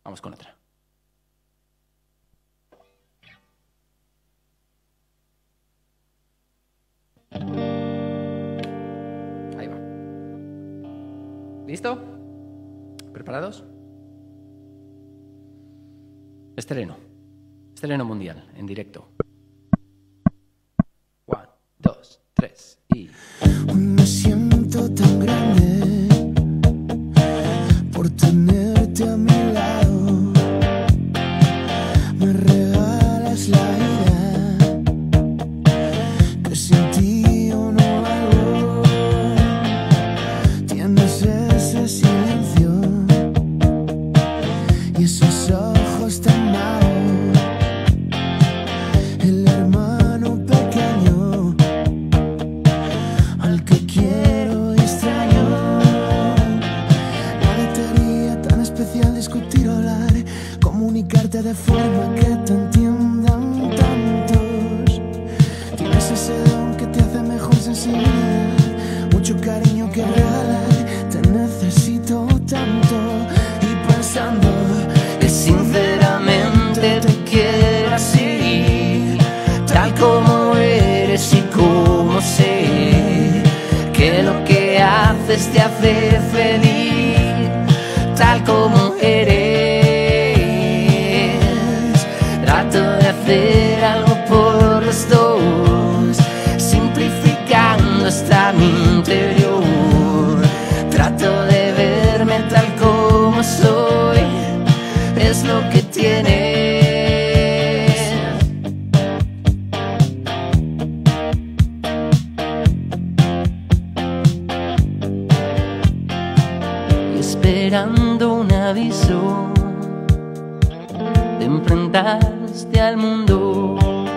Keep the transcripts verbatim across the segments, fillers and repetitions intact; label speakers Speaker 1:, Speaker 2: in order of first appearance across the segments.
Speaker 1: Vamos con otra. Ahí va. ¿Listo? ¿Preparados? Estreno. Estreno mundial, en directo. One, dos, tres y...
Speaker 2: Me siento tan grande por tenerte a mi lado. Me regalas la vida, que sin ti yo no valgo. Tienes ese silencio y esos ojos tan malos. El hermano pequeño al que quiero y extraño. Nada te haría tan especial discutir o hablar, comunicarte de forma que te entiendan tantos. Tienes ese don que te hace mejor sensibilidad, mucho cariño que regalar, te necesito tanto. Y pensando que sinceramente te quiero así, tal como eres y como sé que lo que haces te hace feliz, tal como eres. Trato de hacer algo por los dos, simplificando hasta mi interior. Trato de verme tal como soy, es lo que tienes. Esperando un aviso, te enfrentaste al mundo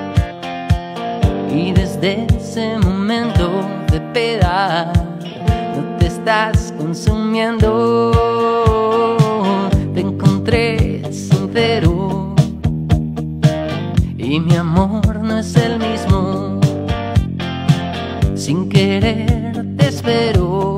Speaker 2: y desde ese momento de piedad no te estás consumiendo. Te encontré sincero y mi amor no es el mismo. Sin querer te espero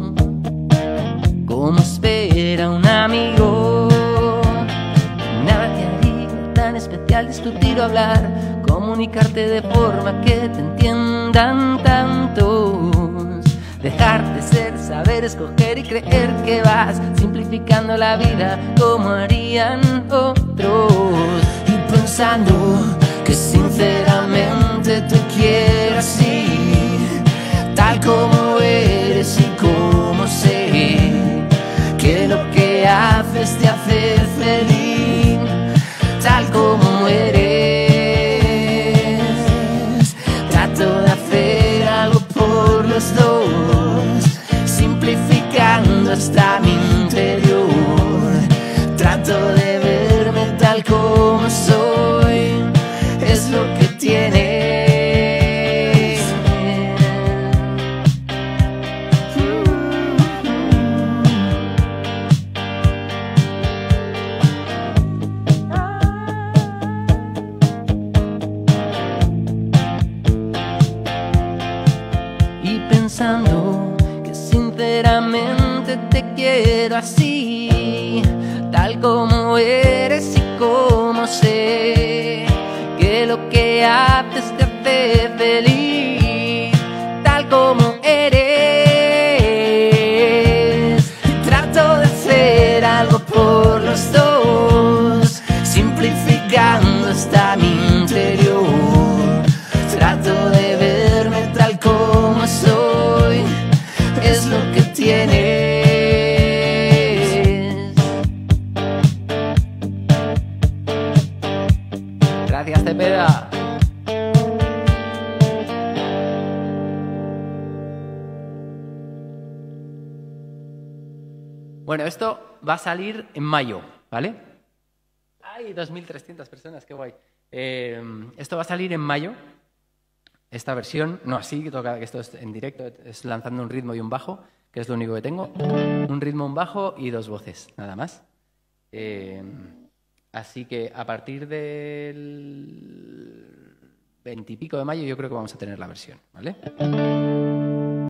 Speaker 2: como espera un amigo. Nada te haría tan especial discutir o hablar, comunicarte de forma que te entiendan tantos. Dejar de ser, saber escoger y creer que vas simplificando la vida como harían otros. Y pensando que sinceramente te quiero así, tal como eres y como sé que lo que haces te hace feliz, tal como eres. Trato de hacer algo por los dos, simplificando hasta mi interior. Trato de verme tal como soy, es lo que tienes. Pensando que sinceramente te quiero así, tal como eres y como sé que lo que haces te hace feliz, tal como eres. Trato de hacer algo por los dos, simplificando hasta mi interior. Trato de verme tal como soy, es lo que tienes. Gracias, Cepeda.
Speaker 1: Bueno, esto va a salir en mayo, ¿vale? Hay dos mil trescientas personas, qué guay. Eh, esto va a salir en mayo. Esta versión, no así, que toca que esto es en directo, es lanzando un ritmo y un bajo, que es lo único que tengo. Un ritmo, un bajo y dos voces, nada más. Eh, así que a partir del veintipico de mayo yo creo que vamos a tener la versión, ¿vale?